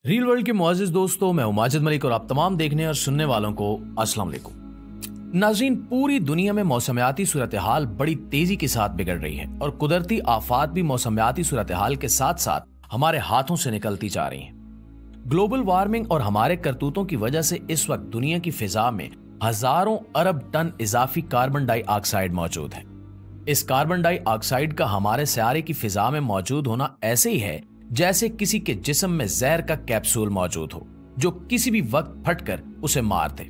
Real world के मुआजिज दोस्तों, मैं हूं माजिद मलिक और आप तमाम देखने और सुनने वालों को अस्सलाम वालेकुम। नाज़रीन, पूरी दुनिया में मौसमियाती सूरत हाल बड़ी तेजी के साथ बिगड़ रही है और कुदरती आफात भी मौसमियाती सूरत हाल के साथ साथ हमारे हाथों से निकलती जा रही हैं। ग्लोबल वार्मिंग और हमारे करतूतों की वजह से इस वक्त दुनिया की फिजा में हजारों अरब टन इजाफी कार्बन डाइऑक्साइड मौजूद है। इस कार्बन डाइऑक्साइड का हमारे सियारे की फिजा में मौजूद होना ऐसे ही है जैसे किसी के जिस्म में जहर का कैप्सूल मौजूद हो जो किसी भी वक्त फटकर उसे मार दे।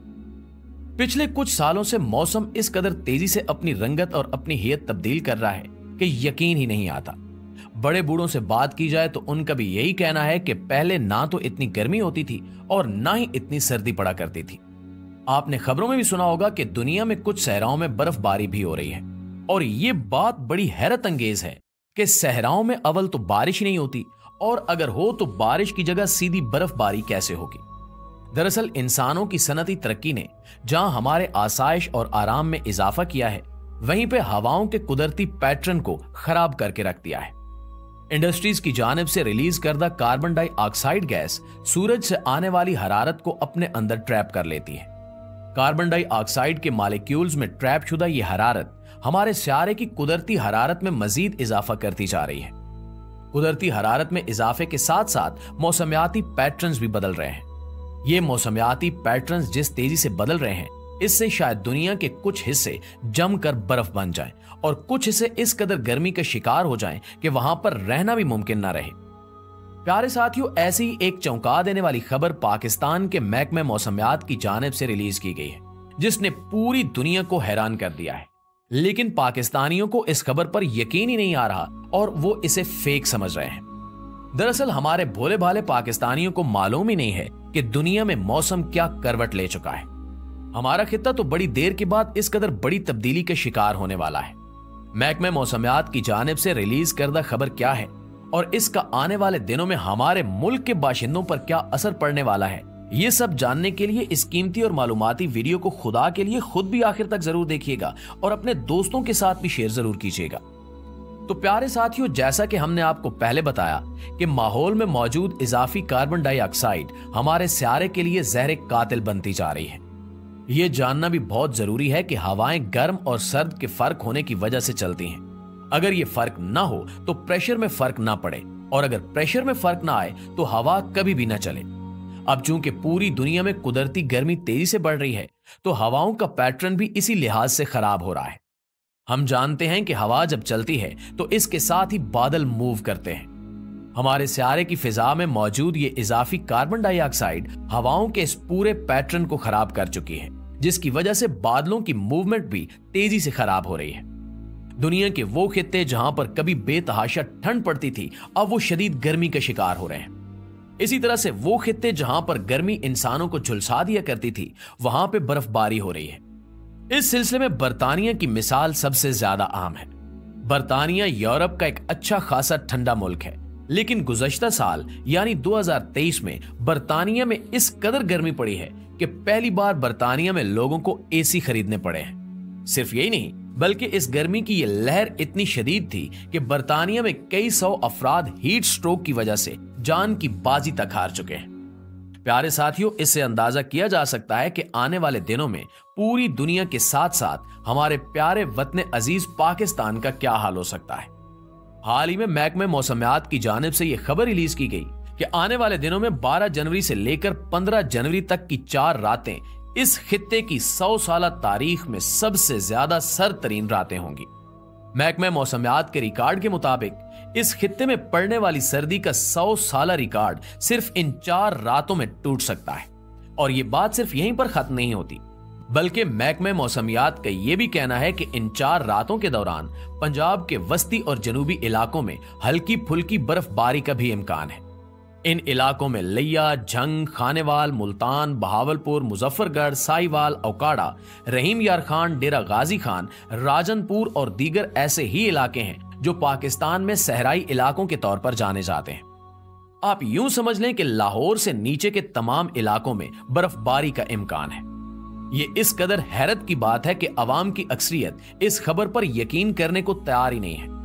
पिछले कुछ सालों से मौसम इस कदर तेजी से अपनी रंगत और अपनी हैयत तब्दील कर रहा है कि यकीन ही नहीं आता। बड़े बूढ़ों से बात की जाए तो उनका भी यही कहना है कि पहले ना तो इतनी गर्मी होती थी और ना ही इतनी सर्दी पड़ा करती थी। आपने खबरों में भी सुना होगा कि दुनिया में कुछ सहराओं में बर्फबारी भी हो रही है और ये बात बड़ी हैरत अंगेज है कि सहराओं में अव्वल तो बारिश ही नहीं होती और अगर हो तो बारिश की जगह सीधी बर्फबारी कैसे होगी। दरअसल इंसानों की सनती तरक्की ने जहां हमारे आसाइश और आराम में इजाफा किया है, वहीं पे हवाओं के कुदरती पैटर्न को खराब करके रख दिया है। इंडस्ट्रीज की जानिब से रिलीज करदा कार्बन डाइऑक्साइड गैस सूरज से आने वाली हरारत को अपने अंदर ट्रैप कर लेती है। कार्बन डाइऑक्साइड के मॉलिक्यूल्स में ट्रैप शुदा ये हरारत हमारे सियारे की कुदरती हरारत में मजीद इजाफा करती जा रही है। कुदरती हरारत में इजाफे के साथ साथ मौसमियाती पैटर्न्स भी बदल रहे हैं। ये मौसमियाती पैटर्न्स जिस तेजी से बदल रहे हैं, इससे शायद दुनिया के कुछ हिस्से जमकर बर्फ बन जाएं और कुछ हिस्से इस कदर गर्मी का शिकार हो जाएं कि वहां पर रहना भी मुमकिन ना रहे। प्यारे साथियों, ऐसी ही एक चौंका देने वाली खबर पाकिस्तान के महकमे मौसमियात की जानिब से रिलीज की गई है, जिसने पूरी दुनिया को हैरान कर दिया है। लेकिन पाकिस्तानियों को इस खबर पर यकीन ही नहीं आ रहा और वो इसे फेक समझ रहे हैं। दरअसल हमारे भोले भाले पाकिस्तानियों को मालूम ही नहीं है कि दुनिया में मौसम क्या करवट ले चुका है। हमारा खित्ता तो बड़ी देर के बाद इस कदर बड़ी तब्दीली का शिकार होने वाला है। महकमे मौसमियात की जानिब से रिलीज करदा खबर क्या है और इसका आने वाले दिनों में हमारे मुल्क के बाशिंदों पर क्या असर पड़ने वाला है, ये सब जानने के लिए इस कीमती और मालूमाती वीडियो को खुदा के लिए खुद भी आखिर तक जरूर देखिएगा और अपने दोस्तों के साथ भी शेयर जरूर कीजिएगा। तो प्यारे साथियों, जैसा कि हमने आपको पहले बताया कि माहौल में मौजूद इजाफी कार्बन डाइऑक्साइड हमारे सियारे के लिए जहर कातिल बनती जा रही है। यह जानना भी बहुत जरूरी है कि हवाएं गर्म और सर्द के फर्क होने की वजह से चलती हैं। अगर ये फर्क ना हो तो प्रेशर में फर्क ना पड़े और अगर प्रेशर में फर्क ना आए तो हवा कभी भी ना चले। अब चूंकि पूरी दुनिया में कुदरती गर्मी तेजी से बढ़ रही है, तो हवाओं का पैटर्न भी इसी लिहाज से खराब हो रहा है। हम जानते हैं कि हवा जब चलती है तो इसके साथ ही बादल मूव करते हैं। हमारे सियारे की फिजा में मौजूद ये इजाफी कार्बन डाइऑक्साइड हवाओं के इस पूरे पैटर्न को खराब कर चुकी है, जिसकी वजह से बादलों की मूवमेंट भी तेजी से खराब हो रही है। दुनिया के वो खित्ते जहां पर कभी बेतहाशा ठंड पड़ती थी, अब वो शदीद गर्मी का शिकार हो रहे हैं। इसी तरह से वो खित्ते जहां पर गर्मी इंसानों को झुलसा दिया करती थी, वहां पे बर्फबारी हो रही है। इस सिलसिले में बरतानिया की मिसाल सबसे ज्यादा आम है। बरतानिया यूरोप का एक अच्छा खासा ठंडा मुल्क है, लेकिन गुज़श्ता साल यानी 2023 में बरतानिया में इस कदर गर्मी पड़ी है कि पहली बार बरतानिया में लोगों को एसी खरीदने पड़े हैं। सिर्फ यही नहीं, बल्कि इस गर्मी की ये लहर इतनी शदीद थी कि बरतानिया में कई सौ अफराद हीट स्ट्रोक की वजह से जान की बाजी तक हार चुके हैं। प्यारे साथियों, इससे अंदाजा किया जा सकता है कि आने वाले दिनों में पूरी दुनिया के साथ साथ हमारे प्यारे वतन अजीज पाकिस्तान का क्या हाल हो सकता है। हाल ही में महकमे मौसमियात की जानिब से यह खबर रिलीज की गई कि आने वाले दिनों में 12 जनवरी से लेकर 15 जनवरी तक की 4 रातें इस खित्ते की 100 साला तारीख में सबसे ज्यादा सरतरीन रातें होंगी। महकमे मौसमियात के रिकॉर्ड के मुताबिक इस खित्ते में पड़ने वाली सर्दी का 100 साला रिकॉर्ड सिर्फ इन 4 रातों में टूट सकता है। और ये बात सिर्फ यहीं पर खत्म नहीं होती, बल्कि महकमे मौसमियात का यह भी कहना है कि इन 4 रातों के दौरान पंजाब के वस्ती और जनूबी इलाकों में हल्की फुल्की बर्फबारी का भी इम्कान है। इन इलाकों में लिया, झंग, खानेवाल, मुल्तान, बहावलपुर, मुजफ्फरगढ़, साहिवाल, औकाड़ा, रहीम यार खान, डेरा गाजी खान, राजनपुर और दीगर ऐसे ही इलाके हैं जो पाकिस्तान में सहराई इलाकों के तौर पर जाने जाते हैं। आप यूं समझ लें कि लाहौर से नीचे के तमाम इलाकों में बर्फबारी का इम्कान है। ये इस कदर हैरत की बात है कि अवाम की अक्सरियत इस खबर पर यकीन करने को तैयार ही नहीं है।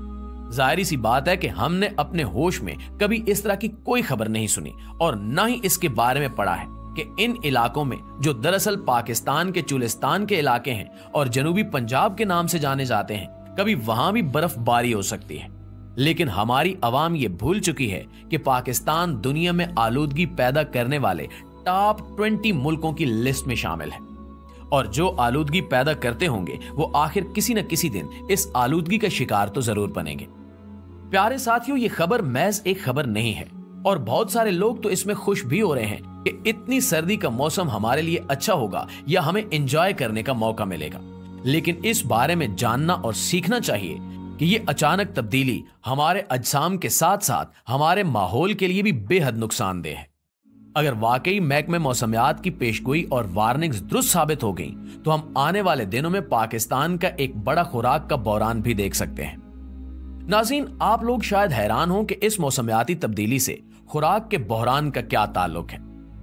जाहिर सी बात है कि हमने अपने होश में कभी इस तरह की कोई खबर नहीं सुनी और न ही इसके बारे में पढ़ा है कि इन इलाकों में, जो दरअसल पाकिस्तान के चुलिस्तान के इलाके हैं और जनूबी पंजाब के नाम से जाने जाते हैं, कभी वहां भी बर्फबारी हो सकती है। लेकिन हमारी अवाम ये भूल चुकी है कि पाकिस्तान दुनिया में आलूदगी पैदा करने वाले टॉप 20 मुल्कों की लिस्ट में शामिल है और जो आलूदगी पैदा करते होंगे वो आखिर किसी न किसी दिन इस आलूदगी का शिकार तो जरूर बनेंगे। प्यारे साथियों, ये खबर महज एक खबर नहीं है और बहुत सारे लोग तो इसमें खुश भी हो रहे हैं कि इतनी सर्दी का मौसम हमारे लिए अच्छा होगा या हमें एंजॉय करने का मौका मिलेगा। लेकिन इस बारे में जानना और सीखना चाहिए कि ये अचानक तब्दीली हमारे अजसाम के साथ साथ हमारे माहौल के लिए भी बेहद नुकसानदेह है। अगर वाकई महकमे मौसमियात की पेशगोई और वार्निंग्स दुरुस्त साबित हो गई तो हम आने वाले दिनों में पाकिस्तान का एक बड़ा खुराक का बहरान भी देख सकते हैं। नाज़रीन, आप लोग शायद हैरान हो कि इस मौसमियाती तब्दीली से खुराक के बहरान का क्या ताल्लुक है।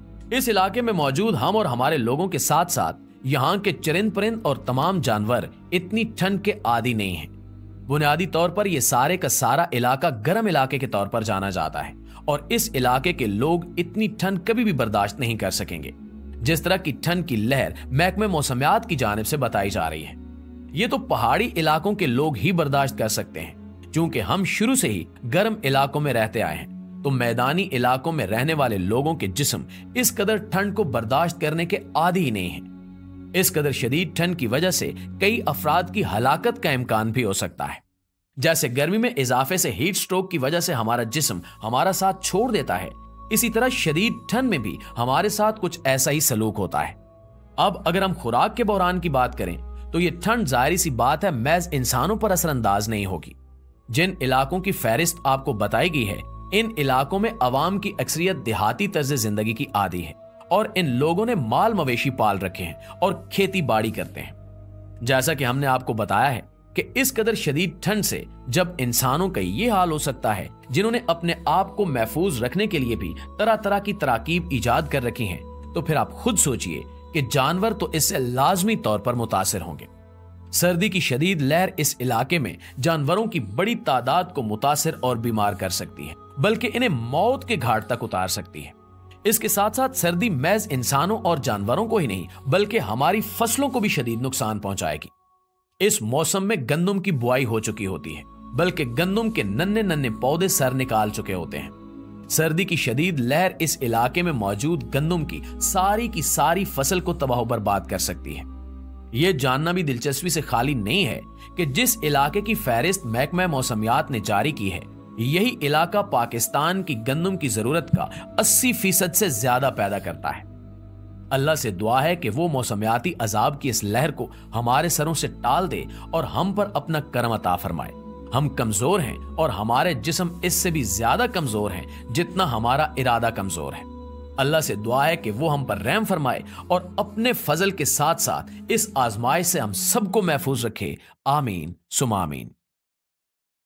इस इलाके में मौजूद हम और हमारे लोगों के साथ साथ यहाँ के चरिंद परिंद और तमाम जानवर इतनी ठंड के आदी नहीं हैं। बुनियादी तौर पर यह सारे का सारा इलाका गर्म इलाके के तौर पर जाना जाता है और इस इलाके के लोग इतनी ठंड कभी भी बर्दाश्त नहीं कर सकेंगे जिस तरह की ठंड की लहर महकमे मौसमियात की जानिब से बताई जा रही है। ये तो पहाड़ी इलाकों के लोग ही बर्दाश्त कर सकते हैं, क्योंकि हम शुरू से ही गर्म इलाकों में रहते आए हैं। तो मैदानी इलाकों में रहने वाले लोगों के जिस्म इस कदर ठंड को बर्दाश्त करने के आदी ही नहीं है। इस कदर शदीद ठंड की वजह से कई अफराद की हलाकत का इम्कान भी हो सकता है। जैसे गर्मी में इजाफे से हीट स्ट्रोक की वजह से हमारा जिस्म हमारा साथ छोड़ देता है, इसी तरह शदीद ठंड में भी हमारे साथ कुछ ऐसा ही सलूक होता है। अब अगर हम खुराक के बहरान की बात करें तो ये ठंड जाहिर सी बात है महज इंसानों पर असरअंदाज नहीं होगी। जिन इलाकों की फहरिस्त आपको बताई गई है, इन इलाकों में अवाम की अक्सरियत देहाती तर्ज जिंदगी की आदी है और इन लोगों ने माल मवेशी पाल रखे हैं और खेती बाड़ी करते हैं। जैसा कि हमने आपको बताया है कि इस कदर शदीद ठंड से जब इंसानों का ये हाल हो सकता है, जिन्होंने अपने आप को महफूज रखने के लिए भी तरह तरह की तराकीब ईजाद कर रखी हैं, तो फिर आप खुद सोचिए कि जानवर तो इससे लाजमी तौर पर मुतासिर होंगे। सर्दी की शदीद लहर इस इलाके में जानवरों की बड़ी तादाद को मुतासिर और बीमार कर सकती है, बल्कि इन्हें मौत के घाट तक उतार सकती है। इसके साथ साथ सर्दी महज इंसानों और जानवरों को ही नहीं बल्कि हमारी फसलों को भी शदीद नुकसान पहुंचाएगी। इस मौसम में गंदम की बुआई हो चुकी होती है, बल्कि गंदम के नन्हे नन्हे पौधे सर निकाल चुके होते हैं। सर्दी की शदीद लहर इस इलाके में मौजूद गंदम की सारी फसल को तबाह बर्बाद कर सकती है। यह जानना भी दिलचस्पी से खाली नहीं है कि जिस इलाके की फहरिस्त महकमा मौसमियात ने जारी की है, यही इलाका पाकिस्तान की गंदम की जरूरत का 80% से ज्यादा पैदा करता है। अल्लाह से दुआ है कि वो मौसमियाती अजाब की इस लहर को हमारे सरों से टाल दे और हम पर अपना करम अता फरमाए। हम कमजोर हैं और हमारे जिस्म इससे भी ज्यादा कमजोर हैं जितना हमारा इरादा कमजोर है। अल्लाह से दुआ है कि वो हम पर रहम फरमाए और अपने फजल के साथ साथ इस आजमाइश से हम सबको महफूज रखे। आमीन सुमा आमीन।